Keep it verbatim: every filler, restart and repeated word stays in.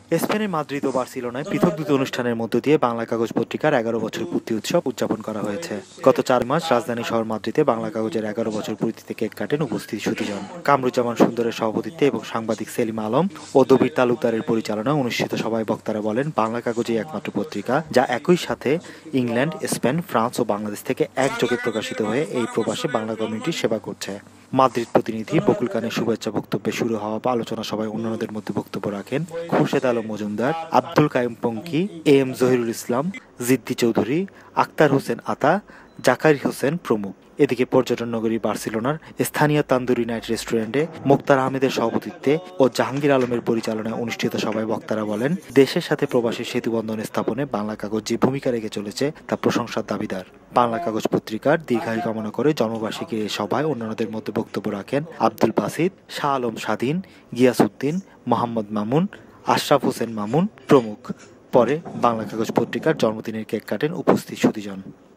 স্পেনের মাদ্রিদ ও বার্সেলোনায় পৃথক দুটি অনুষ্ঠানের মধ্য দিয়ে বাংলা কাগজ পত্রিকার এগারো বছর পূর্তি উৎসব উদযাপন করা হয়েছে। গত চার মাস রাজধানী শহর মাদ্রিদে বাংলা কাগজের এগারো বছর পূর্তিতে কেক কাটেন উপস্থিত সুধীজন। কামরুজ্জামান সুন্দরের সভাপতিত্বে এবং সাংবাদিক সেলিম আলম ও দবির তালুকদারের পরিচালনায় অনুষ্ঠিত সভায় বক্তারা বলেন, বাংলা কাগজই একমাত্র পত্রিকা যা একই সাথে ইংল্যান্ড, স্পেন, ফ্রান্স ও বাংলাদেশ থেকে একযোগে প্রকাশিত হয়ে এই প্রবাসে বাংলা কমিউনিটির সেবা করছে। মাদ্রিদ প্রতিনিধি বকুল খানের শুভেচ্ছা বক্তব্যে শুরু হওয়া আলোচনা সভায় অন্যান্যদের মধ্যে বক্তব্য রাখেন খুরশেদ আলম মজুমদার, আব্দুল কাইম পঙ্কি, এ এম জহিরুল ইসলাম, জিদ্দি চৌধুরী, আক্তার হোসেন আতা, জাকারি হোসেন প্রমুখ। এদিকে পর্যটন নগরী বার্সেলোনার স্থানীয় তান্দুরি নাইট রেস্টুরেন্টে মোক্তার আহমেদের সভাপতিত্বে ও জাহাঙ্গীর আলমের পরিচালনায় অনুষ্ঠিত সভায় বক্তারা বলেন, দেশের সাথে প্রবাসী সেতুবন্ধন স্থাপনে বাংলা কাগজ যে ভূমিকা রেখে চলেছে তা প্রশংসার দাবিদার। বাংলা কাগজ পত্রিকার দীর্ঘায়ু কামনা করে জন্মবার্ষিকী এই সভায় অন্যান্যদের মধ্যে বক্তব্য রাখেন আব্দুল বাসিত, শাহ আলম স্বাধীন, গিয়াসউদ্দিন, মোহাম্মদ মামুন, আশরাফ হোসেন মামুন প্রমুখ। পরে বাংলা কাগজ পত্রিকার জন্মদিনের কেক কাটেন উপস্থিত সুধীজন।